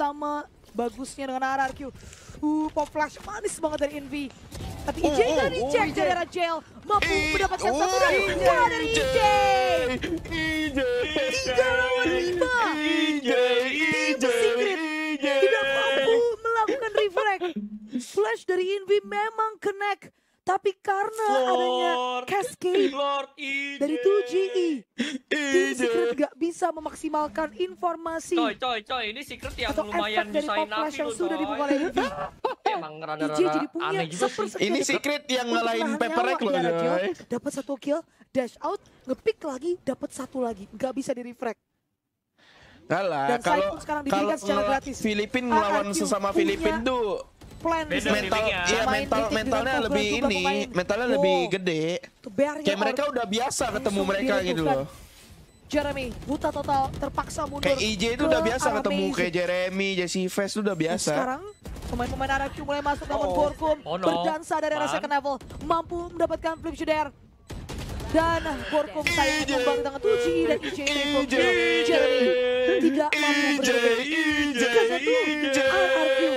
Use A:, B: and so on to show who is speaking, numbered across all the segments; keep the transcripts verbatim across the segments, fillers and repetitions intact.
A: sama bagusnya dengan R R Q. Uh, pop flash manis banget dari Envy. Tapi I J
B: Oh,
A: dari
B: oh,
A: Jack
B: oh,
A: dari arah Jail mampu
B: I-
A: mendapatkan
B: oh,
A: satu dari
B: I J.
A: dua dari I J.
B: I J,
A: Tiga lawan lima.
B: I J, I J,
A: Secret
B: I J.
A: tidak mampu melakukan reflect. Flash dari Envy memang connect, tapi karena adanya
C: Lord,
A: cascade
C: Lord I J.
A: dari two G E, tim
B: I J.
A: Secret gak bisa memaksimalkan informasi
C: Coy, coy, coy, ini secret yang
A: atau
C: lumayan
A: efek dari
C: nyusahin
A: pop flash
C: Navi
A: yang
C: loh,
A: sudah
C: coy.
A: dibuka oleh Envy.
C: Emang
A: I J
C: rada-rada
A: jadi punya
C: aneh juga sih.
A: sepersekian
B: Ini
A: detik
B: secret yang
A: untuk
B: ngalahin
A: menahan
B: Paperek
A: nyawa
B: loh,
A: di arah Jail.
B: coy.
A: Dapat satu kill, dash out, ngepick lagi, dapat satu lagi, nggak bisa di refrag.
B: Kalah,
A: Dan
B: kalau
A: Cypher sekarang
B: kalau
A: diberikan secara
B: ngela-
A: gratis.
B: Filipin
A: R R Q
B: ngelawan sesama
A: punya
B: Filipin tuh
A: Plan
C: Beda
A: di sana.
B: mental,
C: feelingnya.
B: iya
A: Main
B: mental
A: titik
B: mentalnya
A: dengan
B: lebih
A: jumlah
B: ini,
A: pemain.
B: mentalnya
A: Wow.
B: lebih gede.
A: Tuh, barrier
B: Kayak mereka
A: or-
B: udah biasa ketemu
A: langsung
B: mereka gitu
A: diruntuhkan.
B: loh.
A: Jeremy, buta total, terpaksa mundur.
B: Kayak I J itu
A: ke
B: udah biasa
A: arah
B: ketemu
A: Maze.
B: kayak Jeremy, Jesse Fest itu udah
A: Dan
B: biasa.
A: sekarang pemain-pemain R R Q mulai masuk namun
C: Oh.
A: Borkum
C: Oh no.
A: berdansa dari arah
C: Man.
A: second level, mampu mendapatkan flip shooter. Dan Borkum sayang
B: I J.
A: tumbang dengan two G dan I J
B: I
A: triple
B: J.
A: kill. Jeremy tidak mampu
B: I J,
A: bergerak.
B: I J,
A: Jika satu
B: I J.
A: R R Q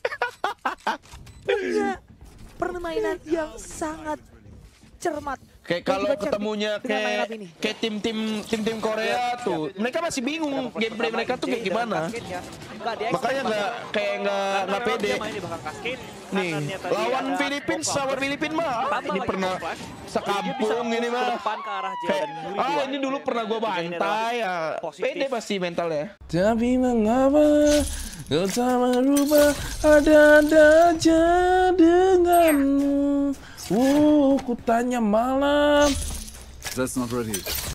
A: punya permainan yang sangat cermat.
B: Kayak
A: Dan
B: kalau
A: juga cerdik
B: ketemunya
A: dengan
B: kayak
A: lineup ini.
B: kayak tim-tim tim-tim Korea tuh, mereka masih bingung gameplay mereka tuh kayak gimana. Makanya nggak kayak nggak nggak pede. Nih, lawan Filipin, lawan Filipin mah ini pernah sekampung ini mah. Kayak, ah ini dulu pernah gue bantai ya. Pede pasti mentalnya. Tapi mengapa kau tak merubah, ada-ada aja denganmu. Uh, ku tanya malam.
D: That's not ready.